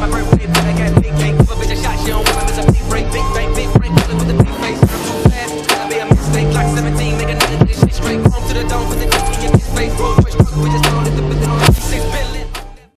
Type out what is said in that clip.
my birthday, but I got big cake. Give a bitch a shot, she don't want to miss a big break, big bang, big break. With a big face, I'm too fast, gotta be a